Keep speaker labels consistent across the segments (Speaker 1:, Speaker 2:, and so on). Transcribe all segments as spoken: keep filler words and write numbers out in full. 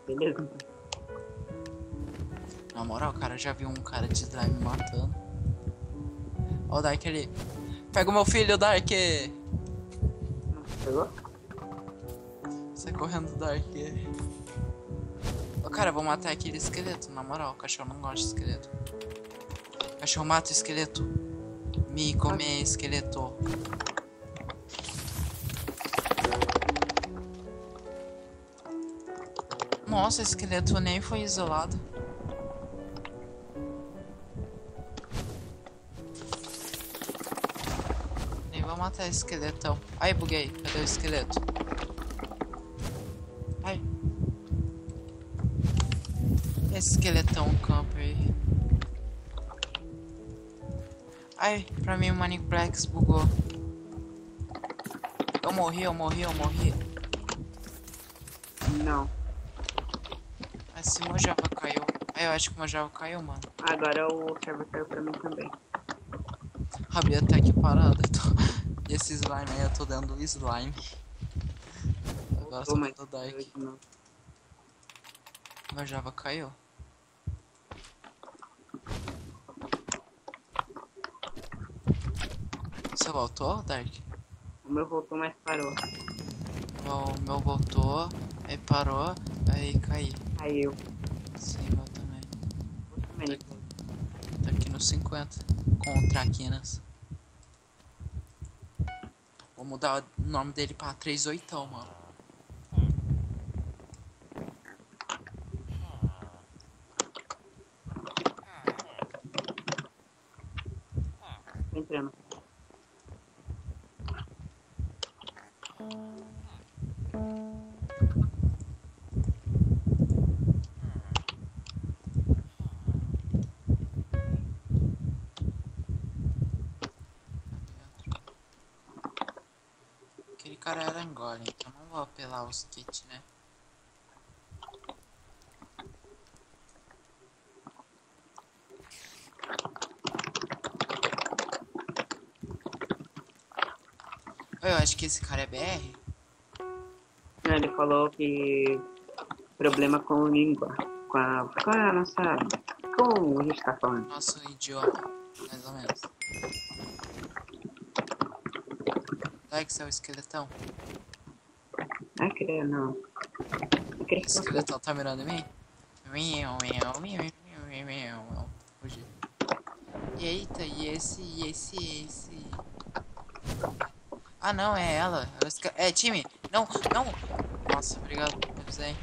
Speaker 1: Beleza, então.
Speaker 2: Na moral, o cara já viu um cara de slime me matando. Ó o Dark ali. Pega o meu filho, Dark!
Speaker 1: Não pegou?
Speaker 2: Sai correndo, Dark. Ô, cara, eu vou matar aquele esqueleto, na moral. O cachorro não gosta de esqueleto. O cachorro mata o esqueleto. Me comer, esqueleto. Nossa, esse esqueleto nem foi isolado. Nem vou matar esse esqueletão. Ai, buguei. Cadê o esqueleto? Ai. Esse esqueletão camper aí. Ai, pra mim o Maniplex bugou. Eu morri, eu morri, eu morri.
Speaker 1: Não.
Speaker 2: Mas se o meu Java caiu. Ai, eu acho que o meu Java caiu, mano.
Speaker 1: Agora o server caiu pra mim também.
Speaker 2: A Bia tá aqui parada. Eu tô... E esse slime aí, eu tô dando o slime. Agora
Speaker 1: Ô,
Speaker 2: só
Speaker 1: mas
Speaker 2: tô Dark.
Speaker 1: de novo.
Speaker 2: Meu Java caiu. Você voltou, Dark?
Speaker 1: O meu voltou, mas parou.
Speaker 2: O meu voltou, aí parou, aí caí.
Speaker 1: Caiu.
Speaker 2: Sim, meu também.
Speaker 1: Eu também.
Speaker 2: Tá aqui no cinquenta, com traquinas. Vou mudar o nome dele pra três oitão, mano.
Speaker 1: Tô entrando.
Speaker 2: Aquele cara era Angola, então não vou apelar os kits, né? Eu acho que esse cara é B R.
Speaker 1: Ele falou que problema com língua. Com a. Qual é a nossa. Como a gente tá falando?
Speaker 2: Nosso idioma, mais ou menos. Vai que você é o esqueletão.
Speaker 1: Não é que não. Eu queria que
Speaker 2: Esse
Speaker 1: você.
Speaker 2: esqueletão tá mirando em mim? Miau, miau, miau, miau, miau, miau. Fugi. E eita, e esse, e esse, e esse. Ah não, é ela. É, o esque- é time. Não, não. Nossa, obrigado. Me avisei.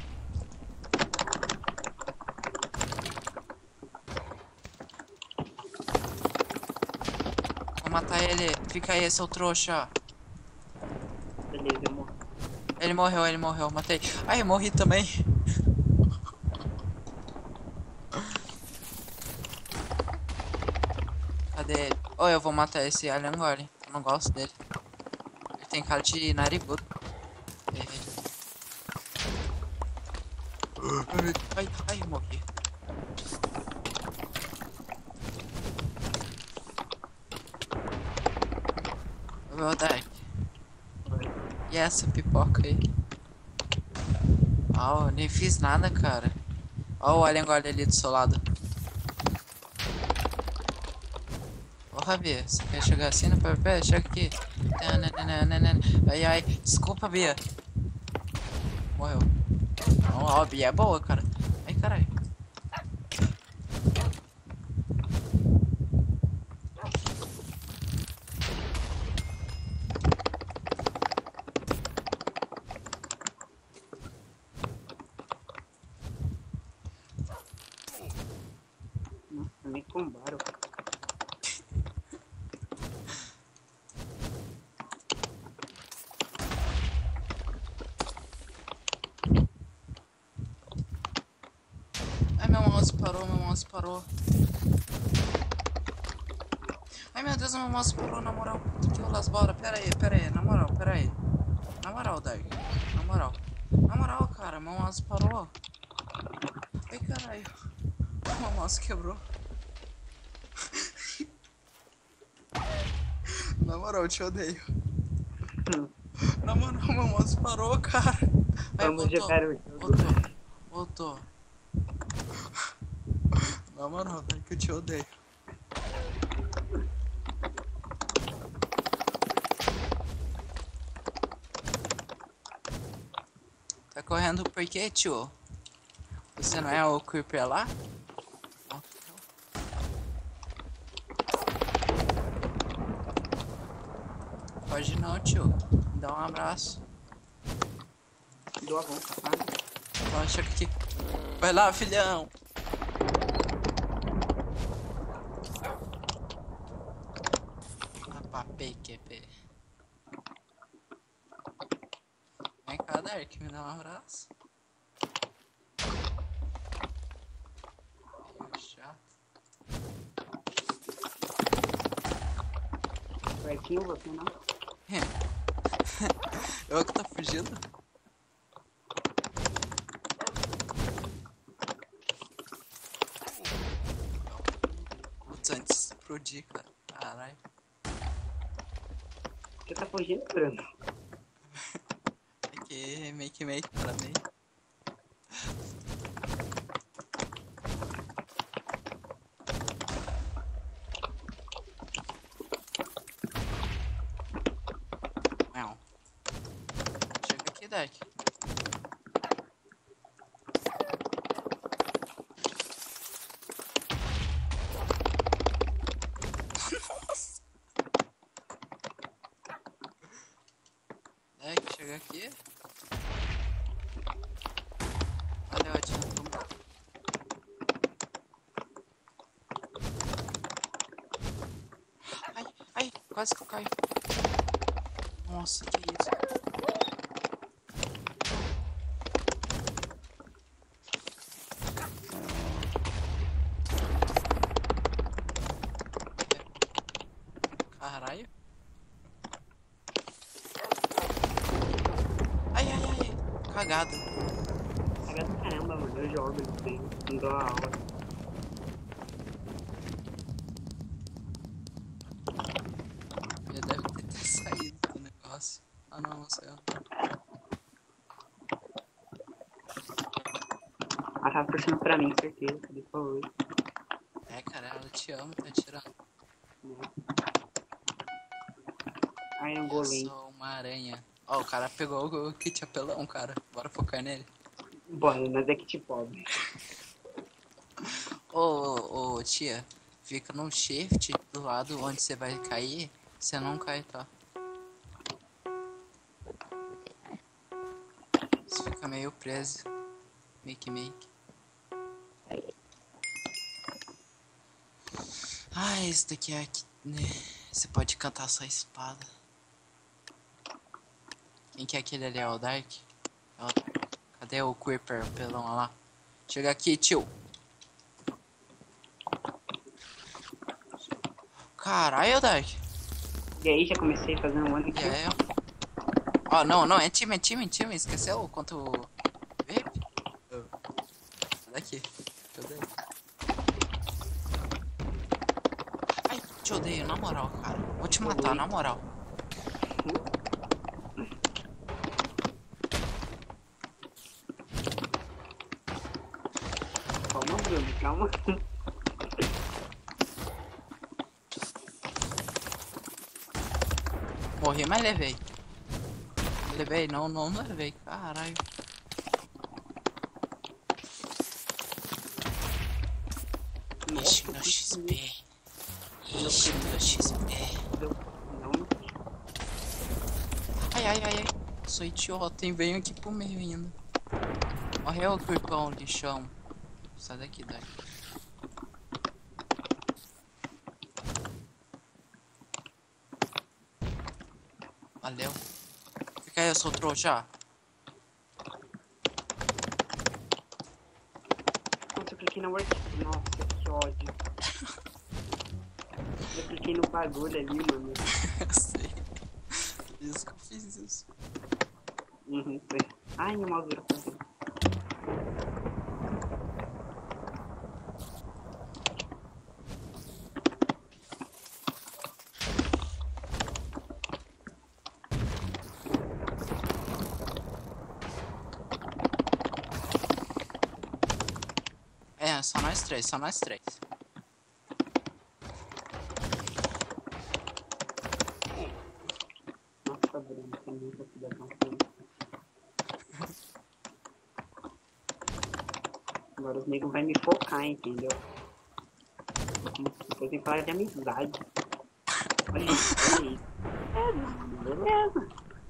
Speaker 2: Vou matar ele. Fica aí, seu trouxa.
Speaker 1: Beleza, eu morro.
Speaker 2: Ele morreu, ele morreu. Matei. Ai, eu morri também. Cadê ele? Oh, eu vou matar esse alien agora, hein? Eu não gosto dele. Ele tem cara de narigudo. Ai, ai, eu morri. O meu Dark. E essa pipoca aí? Ah, eu nem fiz nada, cara. Ó o alien guarda ali do seu lado. Ô, Rabi, você quer chegar assim no P V P? Chega aqui. Ai, ai. Desculpa, Bia. Morreu. Ó, a Bia é boa, cara. Ai, caralho.
Speaker 1: Nossa, nem combaram.
Speaker 2: Ai, meu mouse parou, meu mouse parou. Ai, meu Deus, meu mouse parou, na moral. Que rolas bora. Pera aí, pera aí, na moral, pera aí. Na moral, Dark. Na moral. Na moral, cara, meu mouse parou. Ai, caralho. Meu mouse quebrou. Na moral, eu te odeio. Na moral, meu mouse parou, cara. Aí,
Speaker 1: Vamos
Speaker 2: voltou,
Speaker 1: jogar o jogo.
Speaker 2: voltou, tô? Na moral, velho, que eu te odeio. Tá correndo por quê, tio? Você não é o Creeper lá? Pode não, tio. Me dá um abraço.
Speaker 1: Dou a volta, sabe?
Speaker 2: Então chega aqui. Vai lá, filhão. Apapei, que pé. Vem cá, Dark, me dá um abraço. Meio chato.
Speaker 1: Pertinho você não?
Speaker 2: Eu que tô fugindo? Putz, antes de explodir, cara. Caralho.
Speaker 1: Você tá fugindo, Bruno?
Speaker 2: É que make make pra mim. Não. Chega aqui, Dark. Nossa. Dark, chega aqui. Olha, eu adianto. Ai, ai, quase que eu caio. Nossa, que isso? Caralho. Ai, ai, ai. Cagada.
Speaker 1: Caga do caramba, mano. Eu jogo, eu tenho. Não dou a aula.
Speaker 2: Já deve ter, ter saído do negócio. Ah, não, não saiu.
Speaker 1: Ela tava torcendo pra mim, certeza. Ele falou.
Speaker 2: É, cara, ela te ama, tá tirando.
Speaker 1: Ai, é um
Speaker 2: Eu
Speaker 1: goleiro.
Speaker 2: sou uma aranha. Ó, o cara pegou o kit apelão, cara. Bora focar nele.
Speaker 1: Bora, mas é que te pobre.
Speaker 2: Ô, ô, ô, tia, fica no shift do lado onde você vai cair. Você não cai, tá? Você fica meio preso. Make, make. Ah, esse daqui é aqui, né? Você pode cantar sua espada. Quem que é aquele ali? É o Dark? É o... Cadê o Creeper, pelão lá? Chega aqui, tio. Caralho, Dark.
Speaker 1: E aí, já comecei fazendo um ano
Speaker 2: E
Speaker 1: aqui.
Speaker 2: aí, ó. Ó, não, não, é time, é time, time. Esqueceu quanto... Vape? Sai daqui. Te odeio. Ai, te odeio, na moral, cara. Vou te matar, na moral.
Speaker 1: Calma, Bruno, calma.
Speaker 2: Morri, mas levei. Levei, não, não levei. Caralho. Ixi, meu X P. Ixi, meu X P.
Speaker 1: Não,
Speaker 2: Ai, ai, ai, ai. Sou idiota, hein? Venho aqui pro meio ainda. Morreu o creepão, lixão. Sai daqui, daqui. Valeu. Fica aí, eu sou trouxa.
Speaker 1: Nossa, eu cliquei na work. Nossa, que ódio. Eu cliquei no bagulho ali, mano.
Speaker 2: Eu sei. Isso que eu fiz isso.
Speaker 1: Uhum, foi. Ai, meu mouse virou pra mim.
Speaker 2: É, só nós três, só nós três.
Speaker 1: Nossa, Bruno, tem muita cidadão com isso. Agora os negros vão me focar, entendeu? Depois tem que falar de amizade. Olha isso, olha isso. É, beleza.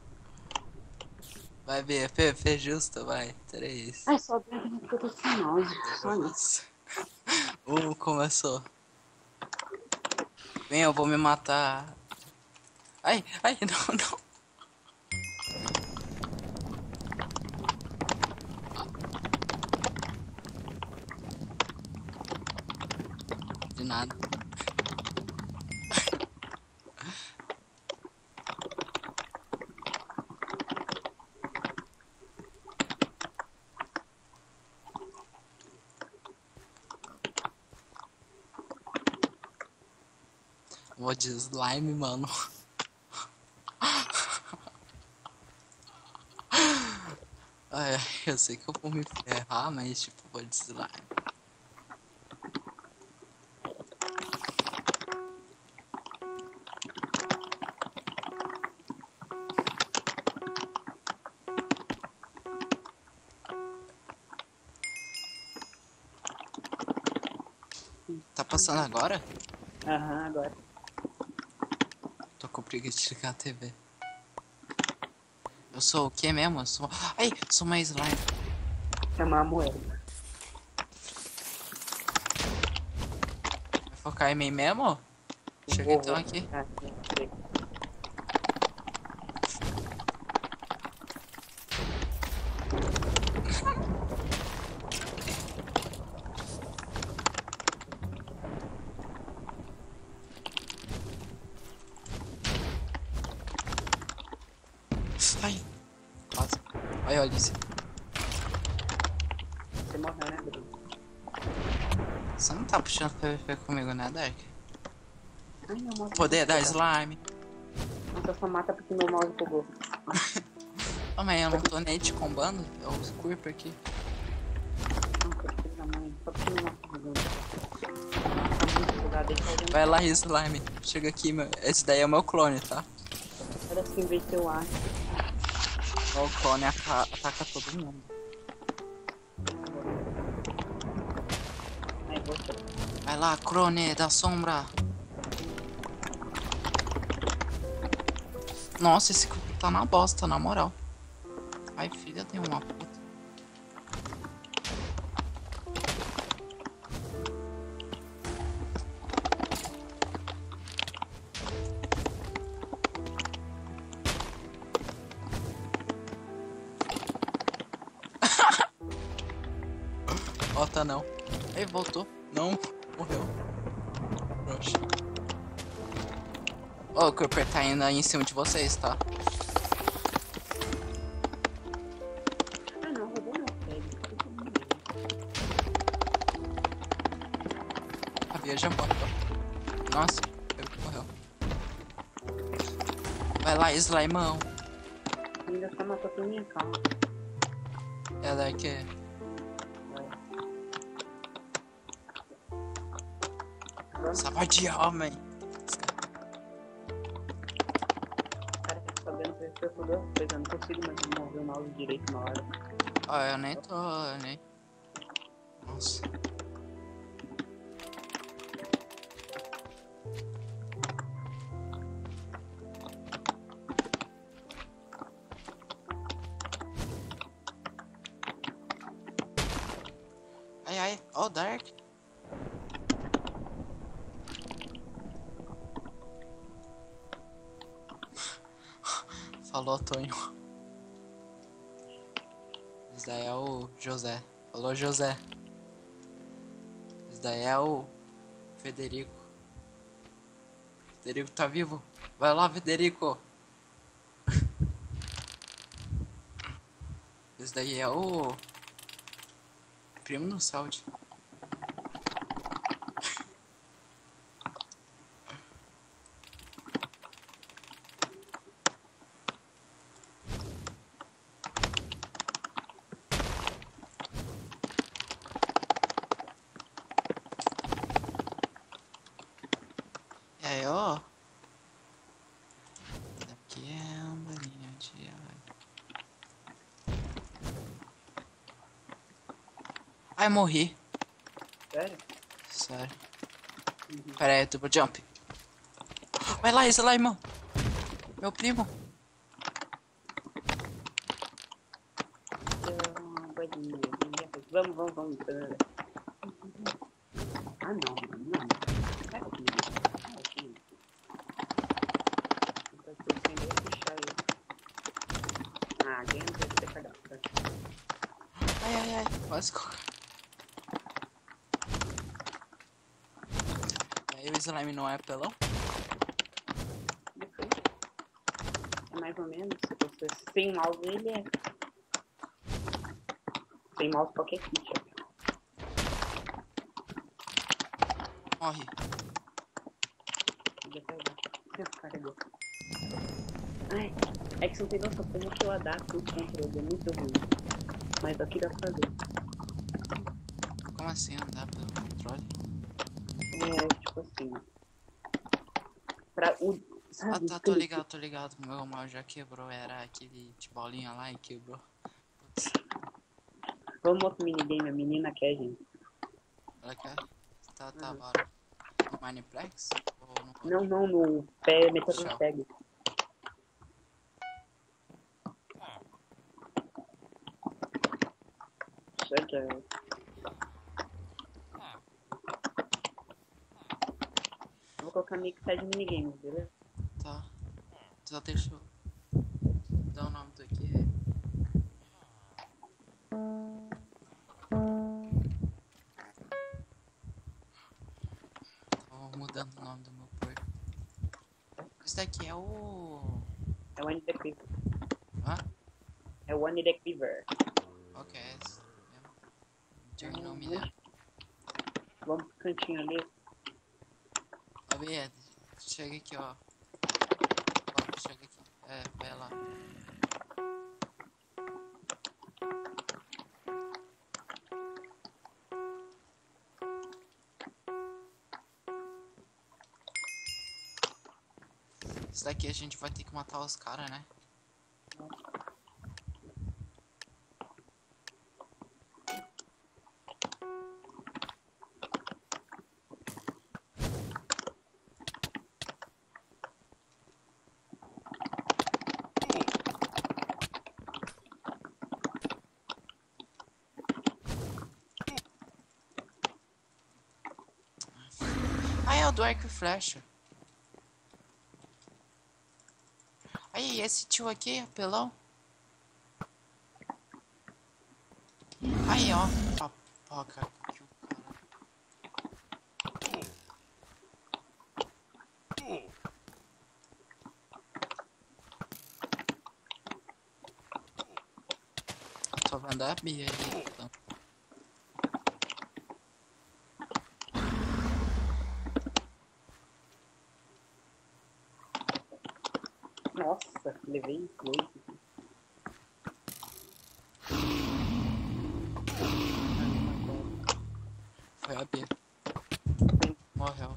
Speaker 2: Vai ver, P P justo, vai. Três.
Speaker 1: Ai, só dentro que eu tô sem náusea. Só isso.
Speaker 2: Uh, começou. Vem, eu vou me matar. Ai, ai, não, não. De nada. Vou de slime, mano. Ai, eu sei que eu vou me ferrar, mas tipo, vou de slime. Tá passando agora?
Speaker 1: Aham, uhum, agora.
Speaker 2: Tô com preguiça de ligar a T V. Eu sou o que mesmo? Eu sou... Ai, sou uma slime.
Speaker 1: Chamar a moeda.
Speaker 2: Vai focar em mim mesmo? Chega
Speaker 1: Vou,
Speaker 2: então
Speaker 1: vou.
Speaker 2: aqui.
Speaker 1: Ah, sei.
Speaker 2: Ai, quase. Ai, olha isso.
Speaker 1: Você morreu, né, Bruno?
Speaker 2: Você não tá puxando P V P comigo, né, Dark?
Speaker 1: Ai, meu mouse.
Speaker 2: Poder da slime.
Speaker 1: Nossa, só mata porque meu mouse bugou.
Speaker 2: Ô, oh, mas eu não tô nem te combando. É o Scorpio aqui.
Speaker 1: Nossa, filho da mãe. Só porque meu mouse bugou. Tá muito bugado, deixa eu ver.
Speaker 2: Vai lá, slime. Chega aqui, meu. Esse daí é o meu clone, tá?
Speaker 1: Parece que em vez de eu acho.
Speaker 2: O clone aca ataca todo mundo.
Speaker 1: Ai, você.
Speaker 2: Vai lá, clone da sombra. Nossa, esse Scorpio tá na bosta, na moral. Ai, filha de uma puta. Ó, tá não. Aí, voltou. Não, morreu. Oxe. Ó, o Cooper tá indo aí em cima de vocês, tá?
Speaker 1: Ah, não, roubou meu pé.
Speaker 2: A Bia já morreu. Nossa, ele morreu. Vai lá, Slimão.
Speaker 1: Ainda só matou por minha calma.
Speaker 2: Ela é que... Sabadia, homem.
Speaker 1: Cara, tá sabendo que eu tô duas coisas. Eu não consigo mais mover o mouse direito na hora.
Speaker 2: Ah, eu nem tô, eu nem... Nossa. Ai, ai, ó, oh, Dark. Falou, Tonho. Esse daí é o José. Falou, José. Esse daí é o Federico. Federico tá vivo? Vai lá, Federico. Esse daí é o Primo no Saúde. E aí, ó. Aqui é uma bolinha de alho. Ai, morri.
Speaker 1: Sério?
Speaker 2: Sério.
Speaker 1: Uhum.
Speaker 2: Pera aí, double jump. Vai lá, esse lá, irmão. Meu primo.
Speaker 1: Então, bolinha, bolinha. Vamos, vamos, vamos. Ah, não, não. É aqui. É aqui. Então, eu tenho que deixar ele. Ah, ganha não deve ter cagado.
Speaker 2: Ai, ai, ai. Quase co- E aí, o slime não é pelão?
Speaker 1: Depende. É mais ou menos. Se você sem mouse, ele é. Sem mouse, qualquer ficha.
Speaker 2: Morre.
Speaker 1: Podia pegar. Carregou. Ai, é que você não tem noção como que eu adapto o controle. É muito ruim. Mas eu queria fazer.
Speaker 2: Como assim andar pelo controle?
Speaker 1: É, tipo assim. Pra o.
Speaker 2: Ah,
Speaker 1: Sabe,
Speaker 2: tá, tô
Speaker 1: clique.
Speaker 2: ligado, tô ligado. Meu mal já quebrou. Era aquele de bolinha lá e quebrou. Putz,
Speaker 1: Vamos outro minigame, a menina quer, gente.
Speaker 2: ela quer? Tá, tá,
Speaker 1: Uhum.
Speaker 2: bora. No Mineplex? Ou no outro?
Speaker 1: Não, não, no pé, metade
Speaker 2: Tchau.
Speaker 1: do peg. Chega. Vou colocar mix de minigames, beleza?
Speaker 2: Tá. Só deixa eu dar o nome do aqui. Tô mudando o nome do meu porco. Esse daqui é o...
Speaker 1: É o One the Cleaver.
Speaker 2: Hã?
Speaker 1: É o One the Cleaver.
Speaker 2: Ok, é esse. Terminou me der.
Speaker 1: Vamos pro cantinho ali.
Speaker 2: Ó, Bia, chega aqui, ó. Ó, chega aqui. É, vai lá. Isso daqui a gente vai ter que matar os caras, né? Ah, é o do arco e flecha. Aí, esse tio aqui, apelão. Aí, ó. Papoca que o cara. Só vai andar a Bia aí, então.
Speaker 1: Nossa, levei dois.
Speaker 2: Foi a Bia. Morreu.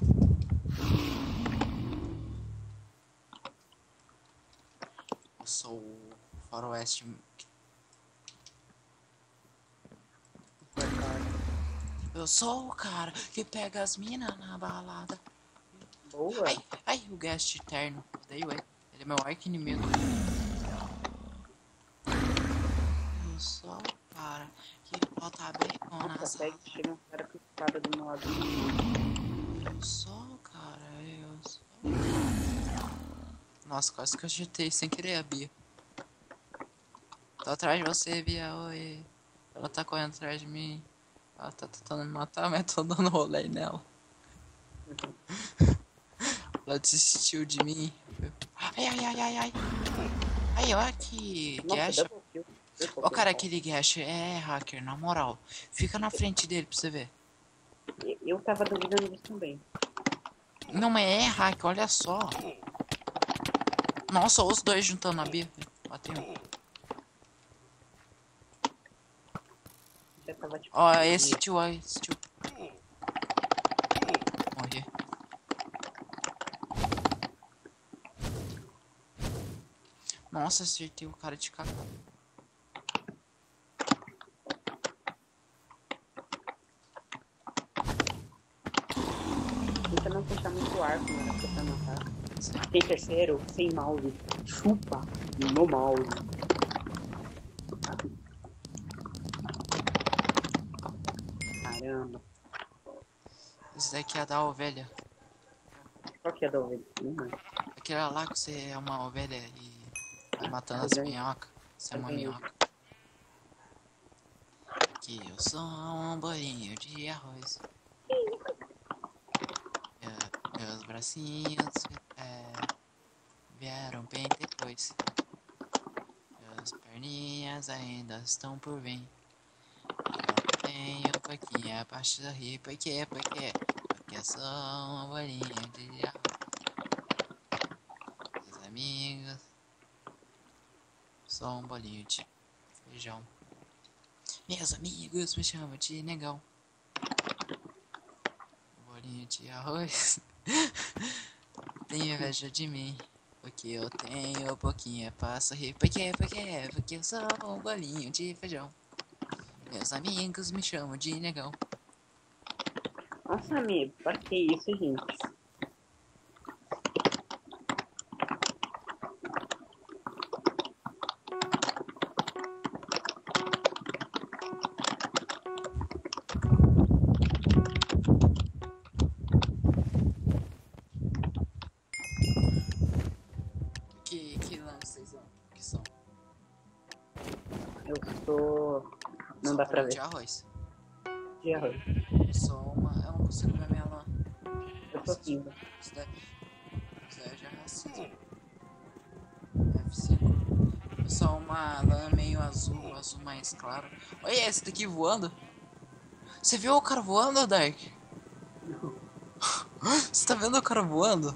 Speaker 2: Eu sou o faroeste. Eu sou o cara que pega as minas na balada.
Speaker 1: Boa.
Speaker 2: Ai, ai, o Guest Eterno. Odeio ele. Ele é meu arco inimigo. Eu sou o cara que bota bacon na
Speaker 1: Nossa,
Speaker 2: sala.
Speaker 1: pega, chega um cara com espada do meu lado.
Speaker 2: Eu sou o cara, eu sou. Nossa, quase que eu agitei sem querer a Bia. Tô atrás de você, Bia, oi. Ela tá correndo atrás de mim. Ela tá tentando me matar, mas tô dando rolê nela. Ela desistiu de mim. Ai, ai, ai, ai, ai. Aí, ó, que
Speaker 1: Nossa,
Speaker 2: Gash.
Speaker 1: double kill.
Speaker 2: Ó, cara, aquele Gash é hacker, na moral. Fica na frente dele pra você ver.
Speaker 1: Eu tava duvidando disso também.
Speaker 2: Não, mas é hacker, olha só. Nossa, os dois juntando a Bia. Bateu.
Speaker 1: Já tava tipo.
Speaker 2: Ó, esse tio aí, esse tio. Morri. Nossa, acertei o cara de cacau.
Speaker 1: Tenta não fechar muito o arco, mano, pra você matar. Tem terceiro, sem mouse. Chupa no mouse. Caramba.
Speaker 2: Esse daqui é da ovelha.
Speaker 1: Qual que é da ovelha? Hum,
Speaker 2: Aquela lá que você é uma ovelha e vai matando as minhocas. Você é uma minhoca. Que eu sou um bolinho de arroz. Meu, meus bracinhos é, vieram bem depois. Meus perninhas ainda estão por vir. Eu tenho um pouquinho pra sorrir. Por quê? Por quê? Porque eu sou um bolinho de arroz. Meus amigos, sou um bolinho de feijão. Meus amigos me chamam de negão. Bolinho de arroz. Tem inveja de mim. Porque eu tenho pouquinho pra sorrir. Por quê? Por quê? Porque eu sou um bolinho de feijão. Meus amigos me chamam de negão.
Speaker 1: Nossa, amigo, pra que isso, gente?
Speaker 2: Que, que lances vocês são? Que são?
Speaker 1: Eu sou... Não
Speaker 2: Sou
Speaker 1: dá pra
Speaker 2: bolinho
Speaker 1: ver.
Speaker 2: de arroz.
Speaker 1: De arroz.
Speaker 2: Eu sou uma... Eu não consigo ver minha lã.
Speaker 1: Eu sou cinza.
Speaker 2: Isso daí... Isso daí já é racismo. F cinco. Eu sou uma lã meio azul, azul mais claro. Olha esse daqui voando. Você viu o cara voando, Dark? Você tá vendo o cara voando?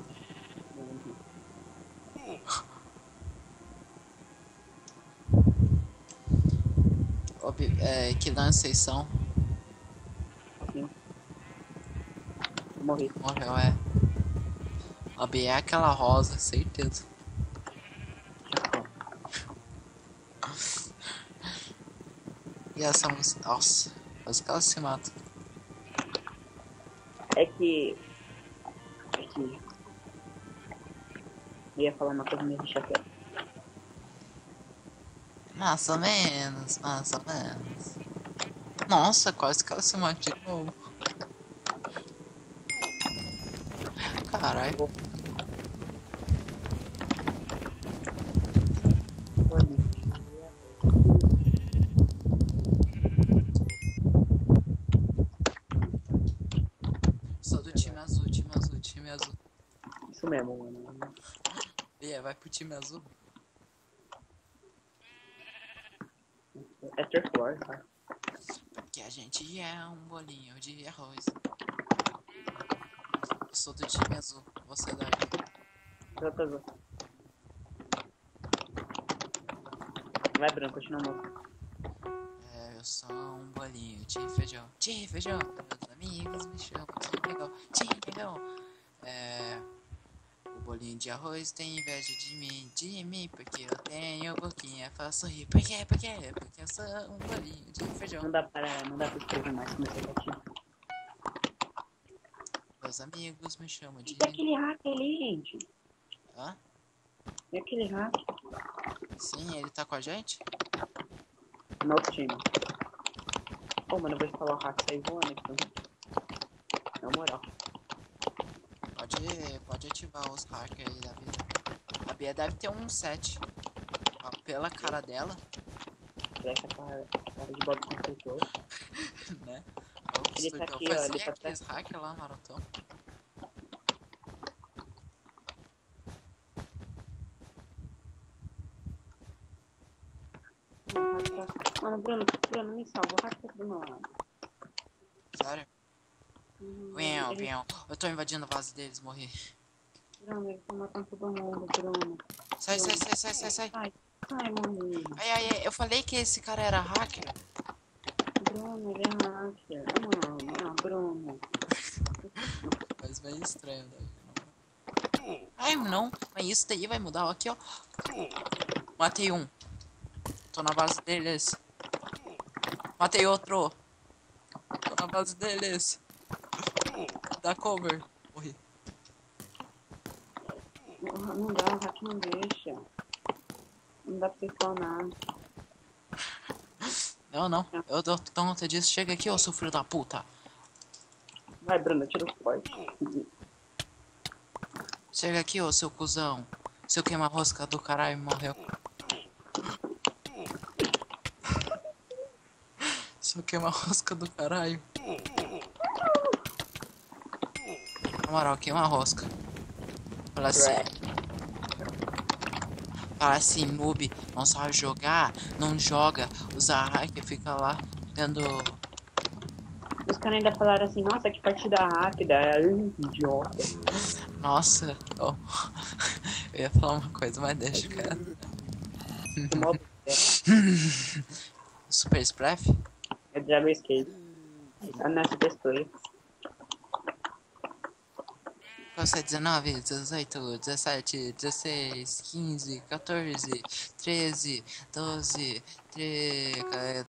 Speaker 2: Ob- é, que lã vocês são?
Speaker 1: Sim. Morri.
Speaker 2: Morreu, é. A B é aquela rosa, certeza. E essa música. Nossa, quase que ela se mata.
Speaker 1: É que... É que... Eu ia falar uma coisa meio chateada.
Speaker 2: Mais ou menos, mais ou menos. Nossa, quase que ela se mata de novo. Caralho. Sou do time azul, time azul, time azul.
Speaker 1: Isso mesmo, mano.
Speaker 2: E vai pro time azul.
Speaker 1: É third floor, tá?
Speaker 2: Porque a gente é um bolinho de arroz. Eu sou do time azul, você é da...
Speaker 1: Eu tô azul. Vai, branco, continua a música.
Speaker 2: É, eu sou um bolinho de feijão. De feijão. Meus amigos me chamam de negão. De negão. É... O bolinho de arroz tem inveja de mim, de mim, porque eu tenho boquinha pra sorrir. Por quê? Por quê? Porque eu sou um bolinho de feijão.
Speaker 1: Não dá para... Não dá pra escrever mais, comecei a bater.
Speaker 2: Meus amigos me chamam de...
Speaker 1: E aquele hack ali, gente?
Speaker 2: Hã?
Speaker 1: E aquele hack?
Speaker 2: Sim, ele tá com a gente?
Speaker 1: No outro time. Pô, mano, eu vou instalar o hack e sair voando então. Na moral.
Speaker 2: Pode, pode ativar os hackers aí da Bia. A Bia deve ter um set. Ó, pela cara dela,
Speaker 1: Essa cara, cara de bode construtor.
Speaker 2: né?
Speaker 1: Ele tá aqui,
Speaker 2: eu
Speaker 1: ó,
Speaker 2: fazia
Speaker 1: ele tá
Speaker 2: aqueles hackers lá, Maratão.
Speaker 1: Mano, Bruno, Bruno, me salva. O hack tá do meu lado.
Speaker 2: Sério?
Speaker 1: Hum,
Speaker 2: Viu,
Speaker 1: ele-
Speaker 2: viu. Eu tô invadindo a base deles, morri.
Speaker 1: Bruno, ele tá matando todo mundo, Bruno.
Speaker 2: Sai, sai, sai, sai, sai, sai.
Speaker 1: Ai, ai, morri.
Speaker 2: Ai, ai, ai, eu falei que esse cara era hacker.
Speaker 1: Bruno, ele é hacker. Não, não, Bruno.
Speaker 2: Mas meio estranho, né? Ai, não. Mas isso daí vai mudar. Aqui, ó. Matei um. Tô na base deles. Matei outro. Tô na base deles. Dá cover. Morri.
Speaker 1: Não, não dá, o hack não deixa. Não dá pra você spawnar.
Speaker 2: Não, não. Eu dou conta disso. Chega aqui, ô seu filho da puta.
Speaker 1: Vai, Bruna, tira o forte.
Speaker 2: Chega aqui, ô seu cuzão. Seu queima-rosca do caralho morreu. Seu queima-rosca do caralho. Na moral, queima-rosca. Fala assim. Fala assim, noob, não sabe jogar, não joga, usa hack, fica lá tendo.
Speaker 1: Os caras ainda falaram assim, nossa, que partida rápida. Ai, idiota.
Speaker 2: Nossa, oh. Eu ia falar uma coisa, mas deixa, cara. Super Splash?
Speaker 1: É Dragon Escape. Ah, não, Super Play.
Speaker 2: Você dezenove, dezoito, dezessete, dezesseis, quinze, quatorze, treze, doze, treze,